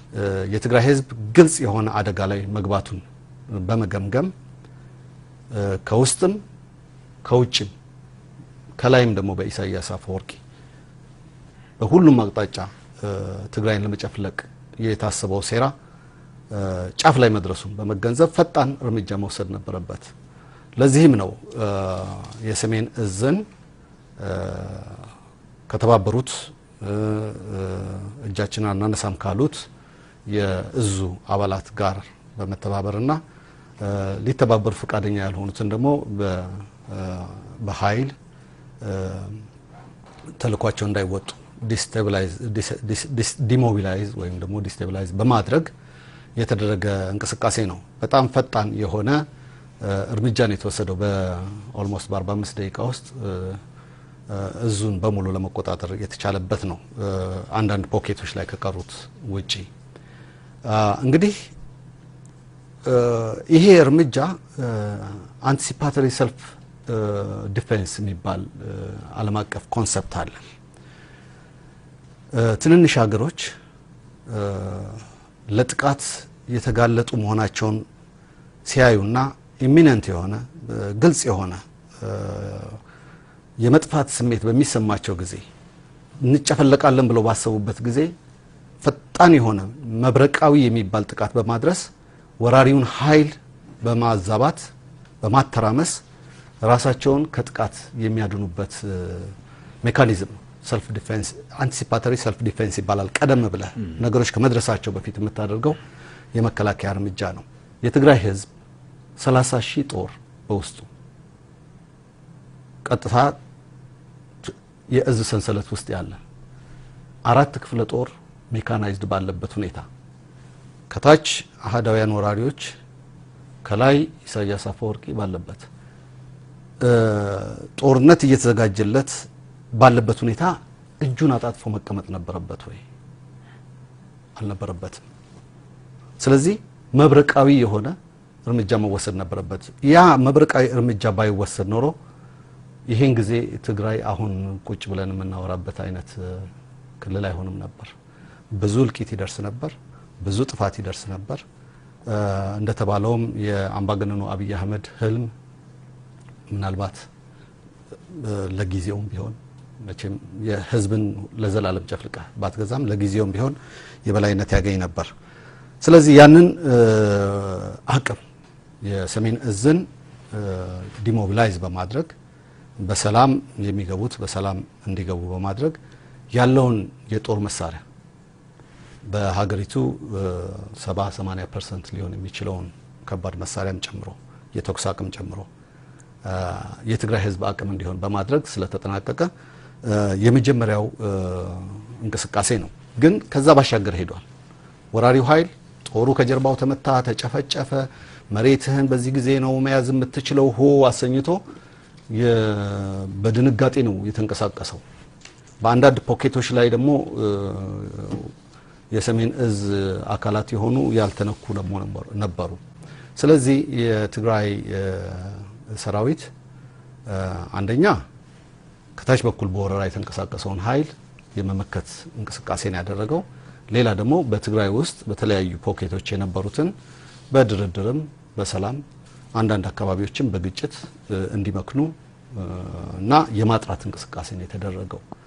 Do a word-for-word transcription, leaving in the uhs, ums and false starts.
የትግራይ ህዝብ ግልጽ የሆነ አደጋ ላይ መግባቱን በመገምገም ከውስጥም ከውጭም ከላይም ደግሞ በኢሳያስ አፈወርቂ በሁሉም አቅጣጫ ትግራይን ለመጨፍለቅ የታሰበው ሴራ ጫፍ ላይ መድረሱን በመገንዘብ ፈጣን እርምጃ መውሰድ ነበረበት። ለዚህም ነው የሰሜን እዝን ከተባበሩት እጃችን አናነሳም ካሉት የእዙ አባላት ጋር በመተባበርና ሊተባበሩ ፈቃደኛ ያልሆኑትን ደግሞ በኃይል ተልኳቸው እንዳይወጡ ዲስቴብላይዝ ዲሞቢላይዝ ወይም ደግሞ ዲስቴብላይዝ በማድረግ የተደረገ እንቅስቃሴ ነው። በጣም ፈጣን የሆነ እርምጃ ነው የተወሰደው። በኦልሞስት በ45 ደቂቃ ውስጥ እዙን በሙሉ ለመቆጣጠር የተቻለበት ነው አንዳንድ ፖኬቶች ላይ ከቀሩት ውጪ። እንግዲህ ይሄ እርምጃ አንቲሲፓቶሪ ሰልፍ ዲፌንስ የሚባል ዓለም አቀፍ ኮንሰፕት አለ። ትንንሽ ሀገሮች ለጥቃት የተጋለጡ መሆናቸውን ሲያዩና ኢሚነንት የሆነ ግልጽ የሆነ የመጥፋት ስሜት በሚሰማቸው ጊዜ እንጨፈለቃለን ብለው ባሰቡበት ጊዜ ፈጣን የሆነ መብረቃዊ የሚባል ጥቃት በማድረስ ወራሪውን ኃይል በማዛባት በማተራመስ ራሳቸውን ከጥቃት የሚያድኑበት ሜካኒዝም ሰልፍ ዲፌንስ አንቲሲፓቶሪ ሰልፍ ዲፌንስ ይባላል። ቀደም ብለህ ነገሮች ከመድረሳቸው በፊት የምታደርገው የመከላከያ እርምጃ ነው። የትግራይ ህዝብ ሰላሳ ሺህ ጦር በውስጡ ቀጥታ የእዝ ሰንሰለት ውስጥ ያለ አራት ክፍለ ጦር ሜካናይዝድ ባለበት ሁኔታ ከታች አሃዳውያን ወራሪዎች ከላይ ኢሳያስ አፈወርቂ ባለበት ጦርነት እየተዘጋጀለት ባለበት ሁኔታ እጁን አጣጥፎ መቀመጥ ነበረበት ወይ? አልነበረበትም። ስለዚህ መብረቃዊ የሆነ እርምጃ መወሰድ ነበረበት። ያ መብረቃዊ እርምጃ ባይወሰድ ኖሮ ይሄን ጊዜ ትግራይ አሁን ቁጭ ብለን የምናወራበት አይነት ክልል አይሆንም ነበር። ብዙ እልቂት ይደርስ ነበር፣ ብዙ ጥፋት ይደርስ ነበር። እንደተባለውም የአምባገነኑ አብይ አህመድ ህልም ምናልባት ለጊዜውም ቢሆን መቼም የህዝብን ለዘላለም ጨፍልቃ ባትገዛም ለጊዜውም ቢሆን የበላይነት ያገኝ ነበር። ስለዚህ ያንን አቅም የሰሜን እዝን ዲሞቢላይዝ በማድረግ በሰላም የሚገቡት በሰላም እንዲገቡ በማድረግ ያለውን የጦር መሳሪያ በሀገሪቱ ሰባ ሰማንያ ፐርሰንት ሊሆን የሚችለውን ከባድ መሳሪያም ጨምሮ የተኩስ አቅም ጨምሮ የትግራይ ህዝብ አቅም እንዲሆን በማድረግ ስለተጠናቀቀ የመጀመሪያው እንቅስቃሴ ነው። ግን ከዛ ባሻገር ሄዷል። ወራሪው ኃይል ጦሩ ከጀርባው ተመታ፣ ተጨፈጨፈ፣ መሬትህን በዚህ ጊዜ ነው መያዝ የምትችለው ሆ አሰኝቶ በድንጋጤ ነው የተንቀሳቀሰው። በአንዳንድ ፖኬቶች ላይ ደግሞ የሰሜን እዝ አካላት የሆኑ ያልተነኩ ነበሩ። ስለዚህ የትግራይ ሰራዊት አንደኛ ከታች በኩል በወረራ የተንቀሳቀሰውን ኃይል የመመከት እንቅስቃሴ ነው ያደረገው። ሌላ ደግሞ በትግራይ ውስጥ በተለያዩ ፖኬቶች የነበሩትን በድርድርም በሰላም አንዳንድ አካባቢዎችን በግጭት እንዲመክኑ እና የማጥራት እንቅስቃሴ ነው የተደረገው።